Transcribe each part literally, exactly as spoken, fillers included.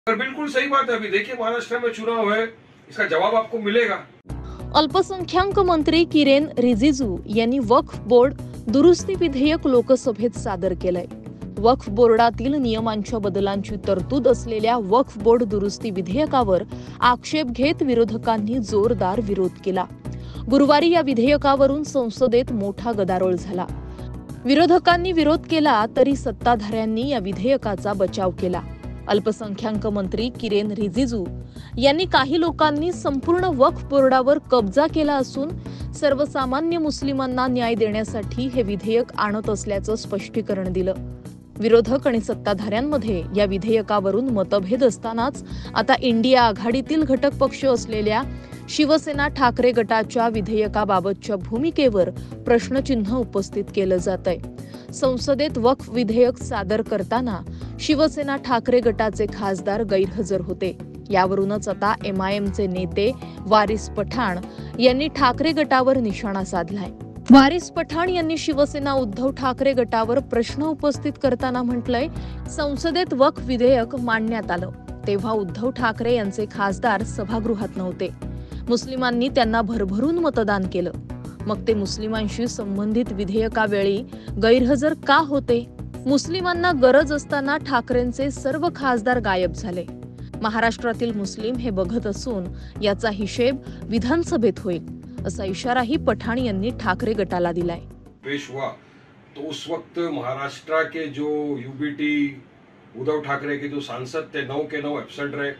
पर बिल्कुल सही बात है। अभी देखिए महाराष्ट्र में चुनाव है, इसका जवाब आपको मिलेगा। अल्पसंख्याक मंत्री किरेन रिजिजू यांनी वक्फ बोर्ड दुरुस्ती विधेयक लोकसभेत सादर केलंय। वक्फ बोर्डातील नियमांच्या बदलांची तरतूद असलेल्या वक्फ बोर्ड दुरुस्ती विधेयकावर आक्षेप घेत विरोधकांनी जोरदार विरोध केला। गुरुवारी या विधेयकावरून संसदेत मोठा गदारोळ झाला। विरोधकांनी विरोध केला तरी सत्ताधाऱ्यांनी या विधेयकाचा बचाव केला। अल्पसंख्याक मंत्री किरेन रिजिजू यांनी काही लोकांनी संपूर्ण वक्फ बोर्डावर कब्जा केला असून सर्वसामान्य मुस्लिमांना न्याय देण्यासाठी हे विधेयक आणत असल्याचं स्पष्टीकरण दिलं। विरोधक आणि सत्ताधाऱ्यांमध्ये या विधेयकावरून मतभेद असतानाच आता इंडिया आघाडीतील घटक पक्ष असलेल्या शिवसेना ठाकरे गटाच्या विधेयकाबाबतच्या भूमिकेवर प्रश्नचिन्ह उपस्थित केलं जातंय। संसदेत वक्फ विधेयक सादर करताना शिवसेना ठाकरे गटाचे खासदार गैरहजर होते। यावरूनच आता एमआयएमचे नेते वारिस पठाण यांनी ठाकरे गटावर निशाणा साधलाय। वारिस पठाण यांनी शिवसेना उद्धव ठाकरे गटावर प्रश्न उपस्थित करताना म्हटलंय, संसदेत वक्फ विधेयक मांडण्यात आलं तेव्हा उद्धव ठाकरे यांचे खासदार सभागृहात नव्हते। मुस्लिमांनी त्यांना भरभरून मतदान केलं, मग ते मुस्लिमांशी संबंधित विधेयकावेळी गैरहजर का होते? मुस्लिमांना गरज असताना ठाकरेंचे सर्व खासदार गायब झाले। महाराष्ट्रातील मुस्लिम हे बघत असून याचा हिशेब विधानसभेत होईल, असा इशाराही पठाण यांनी ठाकरे गटाला दिलाय। पेश हुआ तो उस वक्त महाराष्ट्र के जो यूबीटी उद्धव ठाकरे के जो सांसद थे नौ के नौ एब्सेंट रहे।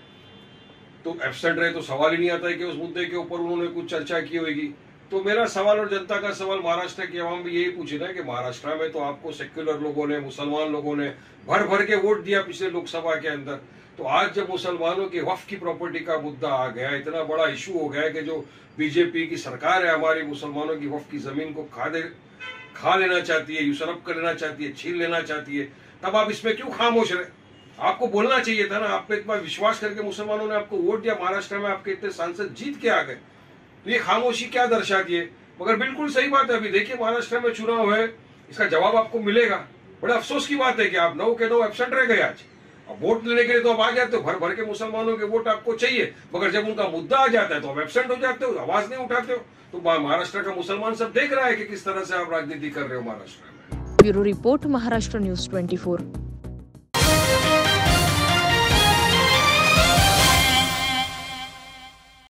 तो एब्सेंट रहे तो सवाल ही नहीं आता है कि उस मुद्दे के ऊपर उन्होंने कुछ चर्चा की होगी। तो मेरा सवाल और जनता का सवाल महाराष्ट्र की आवाम भी यही पूछे ना कि महाराष्ट्र में तो आपको सेक्युलर लोगों ने, मुसलमान लोगों ने भर भर के वोट दिया पिछले लोकसभा के अंदर। तो आज जब मुसलमानों की वक्फ की प्रॉपर्टी का मुद्दा आ गया, इतना बड़ा इशू हो गया कि जो बीजेपी की सरकार है हमारी मुसलमानों की वक्फ की जमीन को खा दे खा लेना चाहती है, यूसरफ कर लेना चाहती है, छीन लेना चाहती है, तब आप इसमें क्यों खामोश रहे? आपको बोलना चाहिए था ना। आप पे इतना विश्वास करके मुसलमानों ने आपको वोट दिया, महाराष्ट्र में आपके इतने सांसद जीत के आ गए, तो ये खामोशी क्या दर्शाती है? मगर बिल्कुल सही बात है। अभी देखिए महाराष्ट्र में चुनाव है, इसका जवाब आपको मिलेगा। बड़े अफसोस की बात है कि आप नौ के नौ एब्सेंट रह गए आज। अब वोट लेने के लिए तो आप आ जाते हो, भर भर के मुसलमानों के वोट आपको चाहिए, मगर जब उनका मुद्दा आ जाता है तो आप एब्सेंट हो जाते हो, आवाज नहीं उठाते हो। तो महाराष्ट्र का मुसलमान सब देख रहा है कि किस तरह से आप राजनीति कर रहे हो महाराष्ट्र में। ब्यूरो रिपोर्ट, महाराष्ट्र न्यूज चौबीस।